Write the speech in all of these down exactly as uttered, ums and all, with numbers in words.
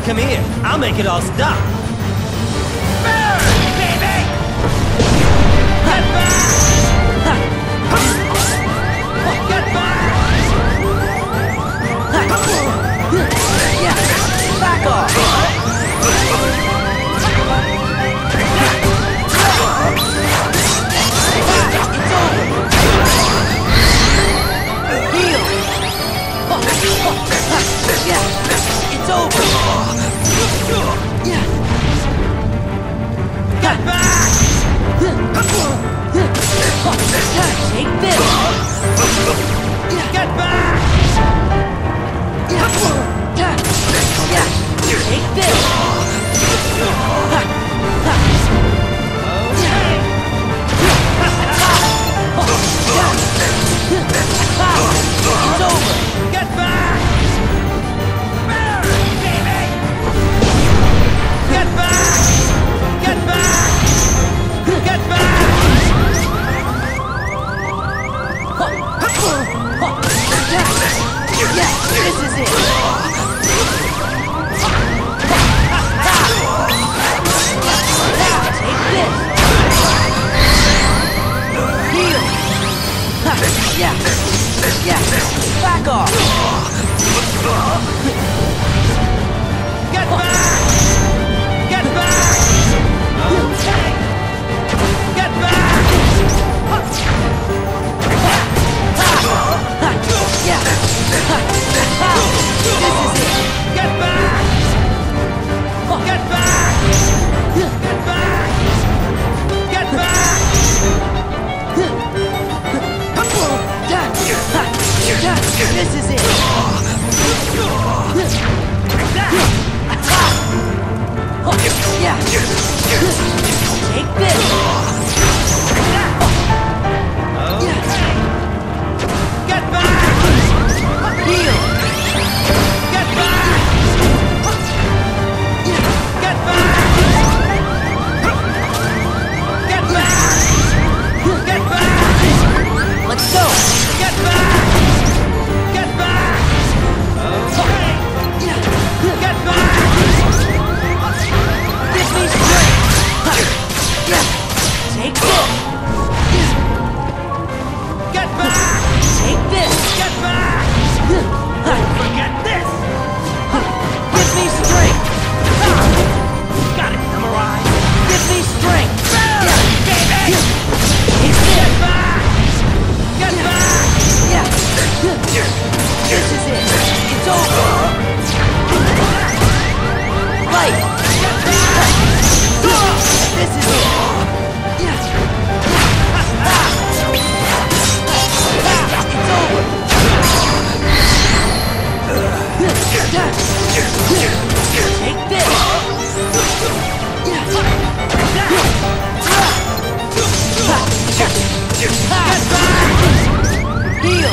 Come here, I'll make it all stop. Burn, baby! Get back! Get back! Yeah, back off! It's over! Heal! Yeah, it's over! Yeah! Get back! Take this! Get back! Yeah! Take this! It's over! Get back! Burn, baby! Get back! Get back! Get back! Yeah, this is it! Take this! Heal! Yeah! Yeah! Back off! Get back! Get back! Okay! Get back! Yeah! This is it! Get back! Get back! Get back! Get back! This is it! Yeah! Take this! Get back! Heal! Get back! Get back! Get back! Get back! Let's go! Get back! Get back! Okay! Get back! Give me strength! Yeah! Take this! Get back! Take this! Get back! Forget this! Give me strength! Got it memorized! Give me strength! Yeah, baby! Take Get this! back! Get back! Yeah! This is it! It's over! Right! This is it! Yeah! It's over! Take this! Get back! Heal!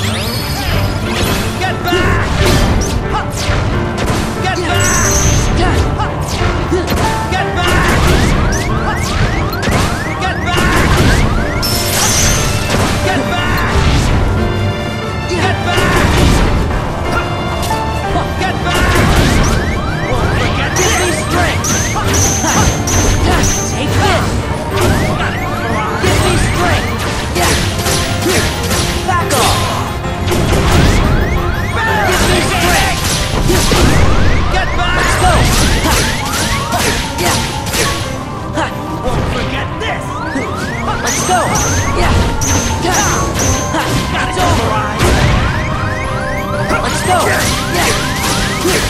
Get back! Get back! Get back! Get back! Get back! Get back! Get back! Get back! Won't forget Give me this! strength! Take this! Got it memorized! Give me strength! Yeah! Back off! Give me strength! Get back! Let's go! Yeah! Won't forget this! Let's go! Yeah! Got It's it over! memorized! Let's go! Yeah!